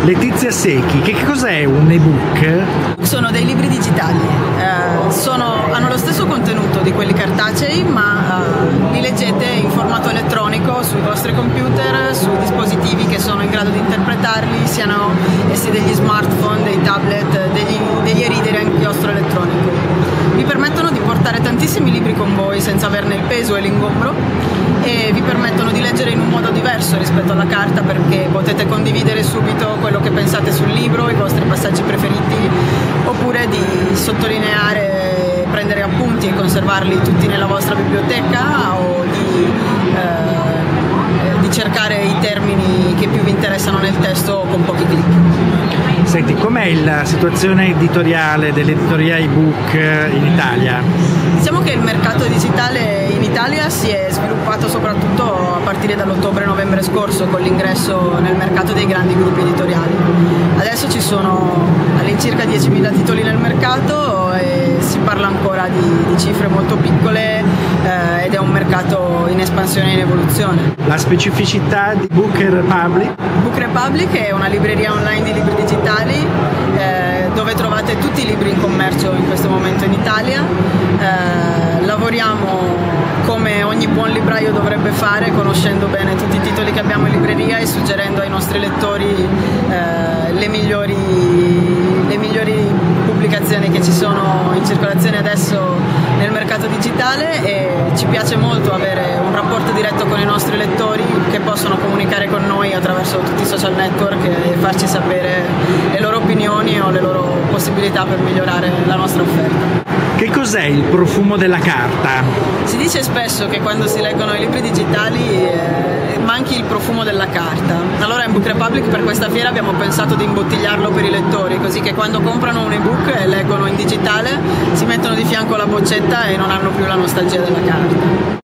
Letizia Secchi, che cos'è un ebook? Sono dei libri digitali, hanno lo stesso contenuto di quelli cartacei, ma li leggete in formato elettronico sui vostri computer, su dispositivi che sono in grado di interpretarli, siano essi degli smartphone, dei tablet, degli e-reader a inchiostro elettronico. Vi permettono di portare tantissimi libri con voi senza averne il peso e l'ingombro, e vi permettono di leggere in un modo diverso rispetto alla carta, perché potete condividere subito quello che pensate sul libro, i vostri passaggi preferiti, oppure di sottolineare, prendere appunti e conservarli tutti nella vostra biblioteca, o di cercare i termini che più vi interessano nel testo con pochi clic. Senti, com'è la situazione editoriale dell'editoria ebook in Italia? Diciamo che il mercato digitale in Italia si è sviluppato soprattutto a partire dall'ottobre-novembre scorso, con l'ingresso nel mercato dei grandi gruppi editoriali. Adesso ci sono all'incirca 10.000 titoli nel mercato e si parla ancora di cifre molto piccole, ed è un mercato in espansione e in evoluzione. La specificità di Book Republic? Book Republic è una libreria online di libri digitali, dove trovate tutti i libri in commercio in questo momento in Italia. Lavoriamo come ogni buon libraio dovrebbe fare, conoscendo bene tutti i titoli che abbiamo in libreria e suggerendo ai nostri lettori le migliori pubblicazioni che ci sono in circolazione adesso nel mercato digitale, e ci piace molto avere un rapporto diretto con i nostri lettori, che possono comunicare con noi attraverso tutti i social network e farci sapere le loro opinioni o le loro possibilità per migliorare la nostra offerta. Che cos'è il profumo della carta? Si dice spesso che quando si leggono i libri digitali manchi il profumo della carta. Allora in Book Republic per questa fiera abbiamo pensato di imbottigliarlo per i lettori, così che quando comprano un ebook e leggono in digitale si mettono di fianco la boccetta e non hanno più la nostalgia della carta.